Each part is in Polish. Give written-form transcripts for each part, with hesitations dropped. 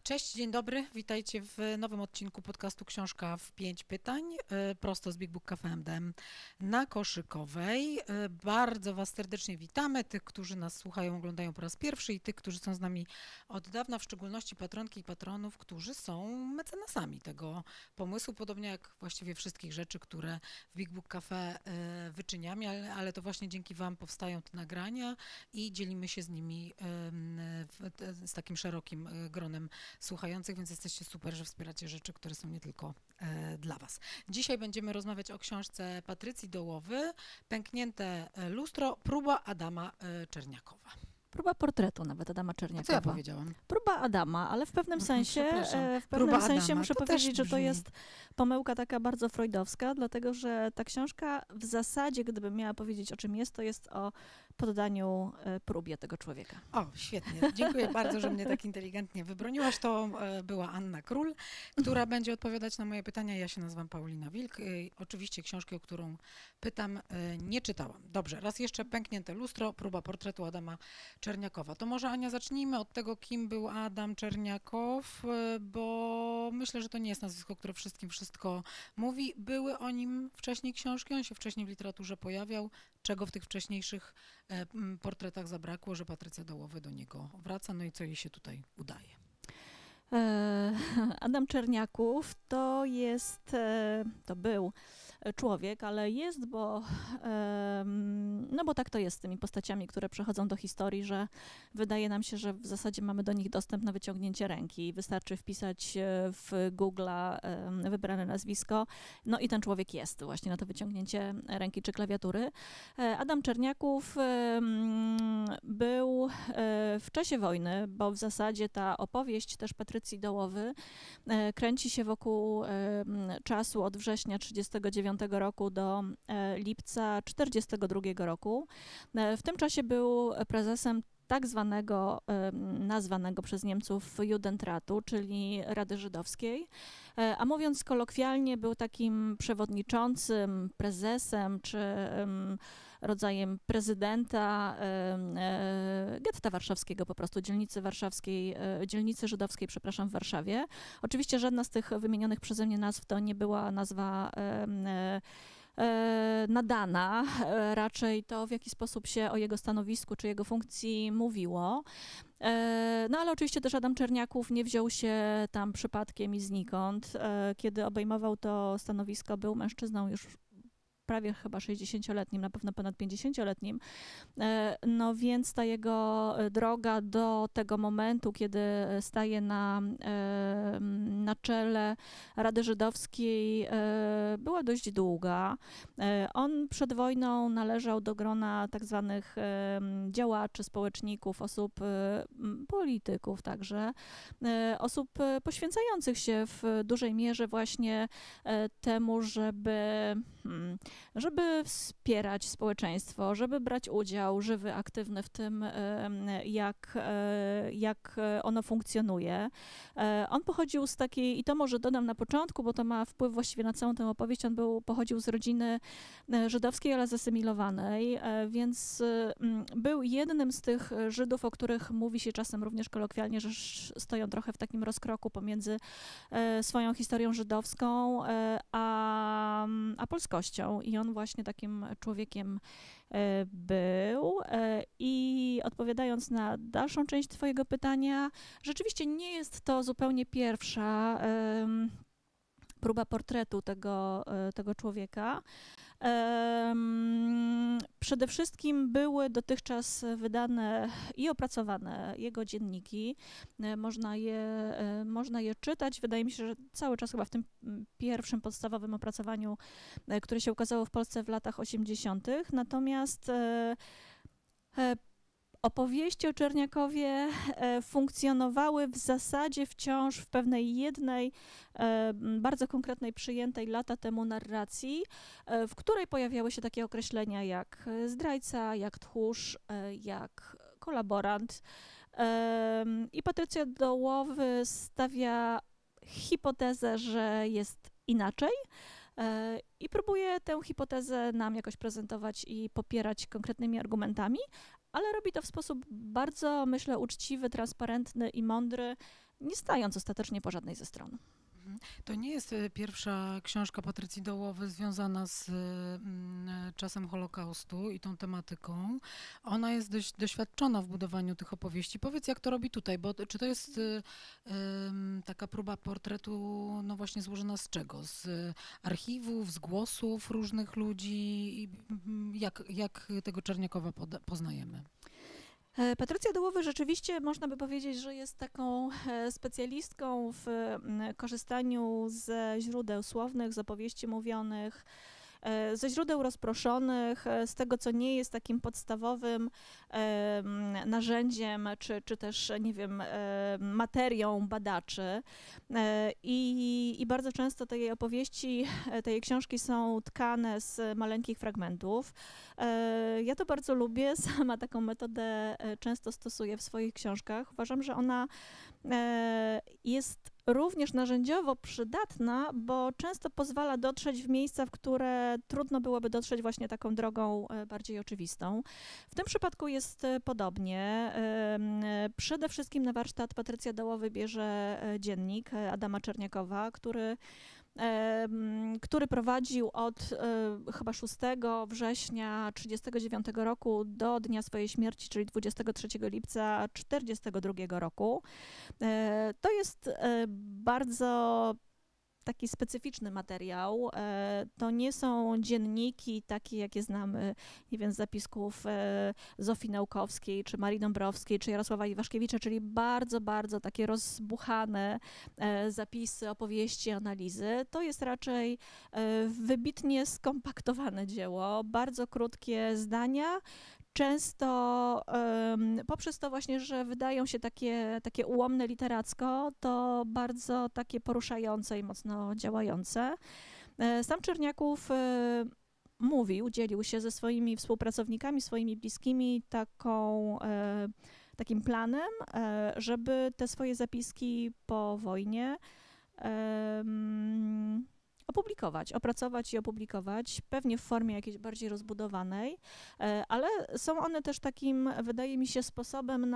Cześć, dzień dobry, witajcie w nowym odcinku podcastu Książka w 5 pytań, prosto z Big Book Cafe MDM na Koszykowej. Bardzo Was serdecznie witamy, tych, którzy nas słuchają, oglądają po raz pierwszy i tych, którzy są z nami od dawna, w szczególności patronki i patronów, którzy są mecenasami tego pomysłu, podobnie jak właściwie wszystkich rzeczy, które w Big Book Cafe wyczyniamy, ale to właśnie dzięki Wam powstają te nagrania i dzielimy się z nimi z takim szerokim gronem słuchających, więc jesteście super, że wspieracie rzeczy, które są nie tylko dla Was. Dzisiaj będziemy rozmawiać o książce Patrycji Dołowy, Pęknięte lustro, próba Adama Czerniakowa. Próba portretu nawet Adama Czerniakowa. Co ja powiedziałam? Próba Adama, ale w pewnym sensie, muszę to powiedzieć, że to brzmi. jest pomyłka taka bardzo freudowska, dlatego że ta książka w zasadzie, gdybym miała powiedzieć, o czym jest, to jest o poddaniu próbie tego człowieka. O, świetnie. Dziękuję bardzo, że mnie tak inteligentnie wybroniłaś. To była Anna Król, która będzie odpowiadać na moje pytania. Ja się nazywam Paulina Wilk. Oczywiście książki, o którą pytam, nie czytałam. Dobrze, raz jeszcze Pęknięte lustro, próba portretu Adama Czerniakowa. To może, Ania, zacznijmy od tego, kim był Adam Czerniakow, bo myślę, że to nie jest nazwisko, które wszystkim wszystko mówi. Były o nim wcześniej książki, on się wcześniej w literaturze pojawiał. Czego w tych wcześniejszych portretach zabrakło, że Patrycja Dołowy do niego wraca, no i co jej się tutaj udaje? Adam Czerniaków to był człowiek, ale jest, bo tak to jest z tymi postaciami, które przechodzą do historii, że wydaje nam się, że w zasadzie mamy do nich dostęp na wyciągnięcie ręki. Wystarczy wpisać w Google'a wybrane nazwisko, no i ten człowiek jest właśnie na to wyciągnięcie ręki czy klawiatury. Adam Czerniaków był w czasie wojny, bo w zasadzie ta opowieść też Patrycji Dołowy kręci się wokół czasu od września 1939 roku do lipca 1942 roku. W tym czasie był prezesem tak zwanego, nazwanego przez Niemców Judendratu, czyli Rady Żydowskiej, a mówiąc kolokwialnie, był takim przewodniczącym, prezesem, czy rodzajem prezydenta getta warszawskiego, po prostu dzielnicy żydowskiej, przepraszam, w Warszawie. Oczywiście żadna z tych wymienionych przeze mnie nazw to nie była nazwa nadana, raczej to, w jaki sposób się o jego stanowisku czy jego funkcji mówiło. No ale oczywiście też Adam Czerniaków nie wziął się tam przypadkiem i znikąd. Kiedy obejmował to stanowisko, był mężczyzną już prawie chyba 60-letnim, na pewno ponad 50-letnim. No więc ta jego droga do tego momentu, kiedy staje na czele Rady Żydowskiej, była dość długa. On przed wojną należał do grona tak zwanych działaczy, społeczników, osób, polityków także, osób poświęcających się w dużej mierze właśnie temu, żeby wspierać społeczeństwo, żeby brać udział żywy, aktywny w tym, jak ono funkcjonuje. On pochodził z takiej, i to może dodam na początku, bo to ma wpływ właściwie na całą tę opowieść, pochodził z rodziny żydowskiej, ale zasymilowanej, więc był jednym z tych Żydów, o których mówi się czasem również kolokwialnie, że stoją trochę w takim rozkroku pomiędzy swoją historią żydowską a polskością. I on właśnie takim człowiekiem był. I odpowiadając na dalszą część twojego pytania, rzeczywiście nie jest to zupełnie pierwsza próba portretu tego człowieka. Przede wszystkim były dotychczas wydane i opracowane jego dzienniki. Można je czytać. Wydaje mi się, że cały czas chyba w tym pierwszym podstawowym opracowaniu, które się ukazało w Polsce w latach 80. Natomiast opowieści o Czerniakowie funkcjonowały w zasadzie wciąż w pewnej jednej, bardzo konkretnej, przyjętej lata temu narracji, w której pojawiały się takie określenia jak zdrajca, jak tchórz, jak kolaborant. I Patrycja Dołowy stawia hipotezę, że jest inaczej i próbuje tę hipotezę nam jakoś prezentować i popierać konkretnymi argumentami, ale robi to w sposób bardzo, myślę, uczciwy, transparentny i mądry, nie stając ostatecznie po żadnej ze stron. To nie jest pierwsza książka Patrycji Dołowy związana z czasem Holokaustu i tą tematyką. Ona jest dość doświadczona w budowaniu tych opowieści. Powiedz, jak to robi tutaj, bo czy to jest taka próba portretu, no właśnie złożona z czego? Z archiwów, z głosów różnych ludzi? Jak tego Czerniakowa poznajemy? Patrycja Dołowy rzeczywiście można by powiedzieć, że jest taką specjalistką w korzystaniu ze źródeł słownych, z opowieści mówionych, ze źródeł rozproszonych, z tego, co nie jest takim podstawowym narzędziem, czy też, nie wiem, materią badaczy. I bardzo często te jej opowieści, te jej książki są tkane z maleńkich fragmentów. Ja to bardzo lubię, sama taką metodę często stosuję w swoich książkach. Uważam, że ona jest również narzędziowo przydatna, bo często pozwala dotrzeć w miejsca, w które trudno byłoby dotrzeć właśnie taką drogą bardziej oczywistą. W tym przypadku jest podobnie. Przede wszystkim na warsztat Patrycja Dołowy bierze dziennik Adama Czerniakowa, który prowadził od chyba 6 września 1939 roku do dnia swojej śmierci, czyli 23 lipca 1942 roku. To jest bardzo taki specyficzny materiał. To nie są dzienniki takie, jakie znamy, nie wiem, z zapisków Zofii Naukowskiej, czy Marii Dąbrowskiej, czy Jarosława Iwaszkiewicza, czyli bardzo, bardzo takie rozbuchane zapisy, opowieści, analizy. To jest raczej wybitnie skompaktowane dzieło, bardzo krótkie zdania, często poprzez to właśnie, że wydają się takie ułomne literacko, to bardzo takie poruszające i mocno działające. Sam Czerniaków dzielił się ze swoimi współpracownikami, swoimi bliskimi takim planem, żeby te swoje zapiski po wojnie opracować i opublikować, pewnie w formie jakiejś bardziej rozbudowanej, ale są one też takim, wydaje mi się, sposobem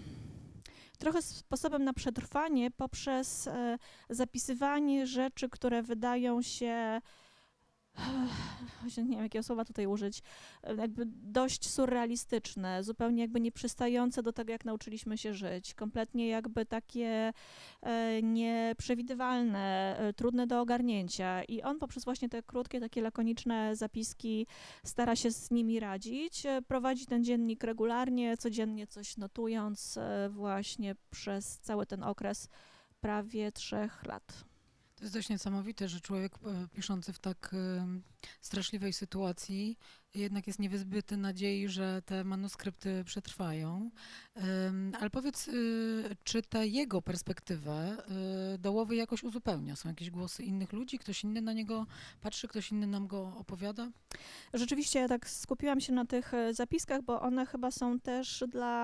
na przetrwanie poprzez zapisywanie rzeczy, które wydają się, nie wiem, jakie słowa tutaj użyć, jakby dość surrealistyczne, zupełnie jakby nieprzystające do tego, jak nauczyliśmy się żyć, kompletnie jakby takie nieprzewidywalne, trudne do ogarnięcia i on poprzez właśnie te krótkie, takie lakoniczne zapiski stara się z nimi radzić, prowadzi ten dziennik regularnie, codziennie coś notując właśnie przez cały ten okres prawie 3 lat. To jest dość niesamowite, że człowiek piszący w tak straszliwej sytuacji jednak jest niewyzbyty nadziei, że te manuskrypty przetrwają. Ale powiedz, czy tę jego perspektywę Dołowy jakoś uzupełnia? Są jakieś głosy innych ludzi? Ktoś inny na niego patrzy? Ktoś inny nam go opowiada? Rzeczywiście ja tak skupiłam się na tych zapiskach, bo one chyba są też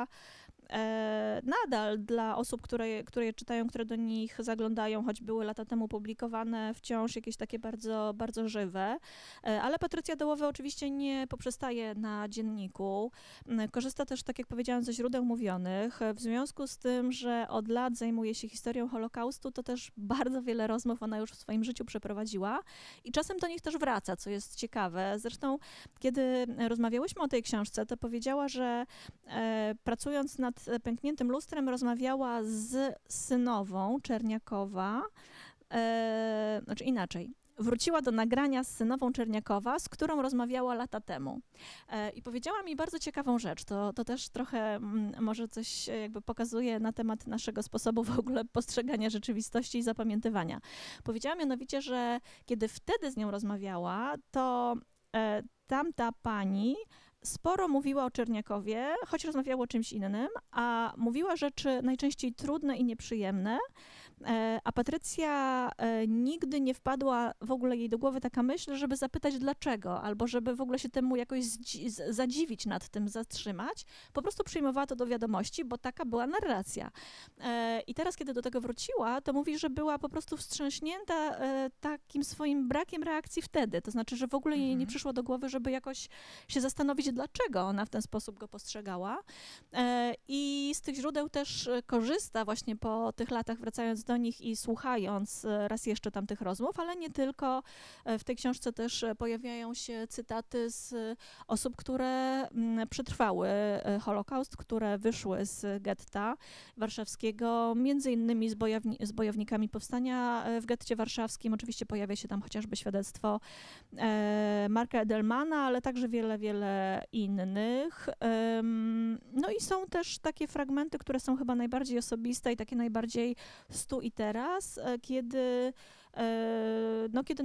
nadal dla osób, które je czytają, które do nich zaglądają, choć były lata temu publikowane, wciąż jakieś takie bardzo, bardzo żywe. Ale Patrycja Dołowa oczywiście nie poprzestaje na dzienniku. Korzysta też, tak jak powiedziałam, ze źródeł mówionych. W związku z tym, że od lat zajmuje się historią Holokaustu, to też bardzo wiele rozmów ona już w swoim życiu przeprowadziła i czasem do nich też wraca, co jest ciekawe. Zresztą, kiedy rozmawiałyśmy o tej książce, to powiedziała, że pracując nad Pękniętym lustrem rozmawiała z synową Czerniakowa, znaczy inaczej. Wróciła do nagrania z synową Czerniakowa, z którą rozmawiała lata temu. I powiedziała mi bardzo ciekawą rzecz. To też trochę może coś jakby pokazuje na temat naszego sposobu w ogóle postrzegania rzeczywistości i zapamiętywania. Powiedziała mianowicie, że kiedy wtedy z nią rozmawiała, to tamta pani sporo mówiła o Czerniakowie, choć rozmawiała o czymś innym, a mówiła rzeczy najczęściej trudne i nieprzyjemne, A Patrycja nigdy nie wpadła w ogóle jej do głowy taka myśl, żeby zapytać dlaczego, albo żeby w ogóle się temu jakoś zadziwić nad tym, zatrzymać. Po prostu przyjmowała to do wiadomości, bo taka była narracja. I teraz, kiedy do tego wróciła, to mówi, że była po prostu wstrząśnięta takim swoim brakiem reakcji wtedy. To znaczy, że w ogóle jej nie przyszło do głowy, żeby jakoś się zastanowić, dlaczego ona w ten sposób go postrzegała. I z tych źródeł też korzysta właśnie po tych latach, wracając do nich i słuchając raz jeszcze tamtych rozmów, ale nie tylko. W tej książce też pojawiają się cytaty z osób, które przetrwały Holokaust, które wyszły z getta warszawskiego, między innymi z bojownikami powstania w getcie warszawskim. Oczywiście pojawia się tam chociażby świadectwo Marka Edelmana, ale także wiele, wiele innych. No i są też takie fragmenty, które są chyba najbardziej osobiste i takie najbardziej tu i teraz, kiedy